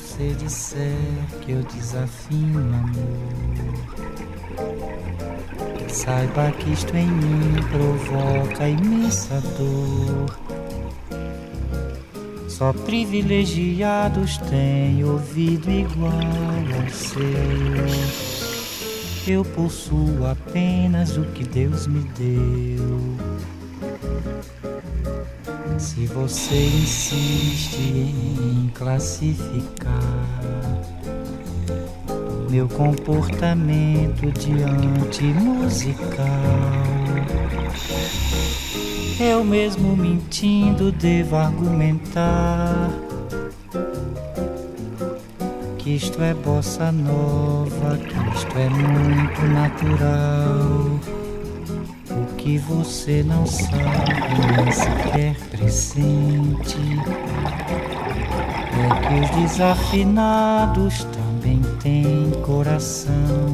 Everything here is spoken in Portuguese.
você disser que eu desafino, amor, saiba que isto em mim provoca imensa dor. Só privilegiados têm ouvido igual ao seu. Eu possuo apenas o que Deus me deu. Se você insiste em classificar meu comportamento diante musical, eu mesmo mentindo devo argumentar que isto é bossa nova, que isto é muito natural. O que você não sabe nem sequer pressente é que os desafinados também têm coração.